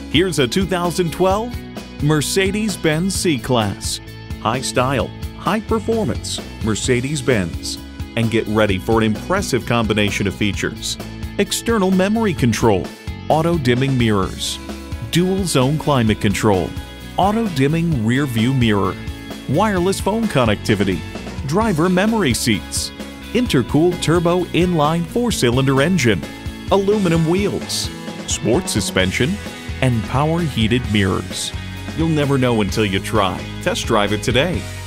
Here's a 2012 Mercedes-Benz C-Class. High style, high performance, Mercedes-Benz. And get ready for an impressive combination of features. External memory control, auto-dimming mirrors, dual-zone climate control, auto-dimming rear-view mirror, wireless phone connectivity, driver memory seats, intercooled turbo inline 4-cylinder engine, aluminum wheels, sport suspension, and power heated mirrors. You'll never know until you try. Test drive it today.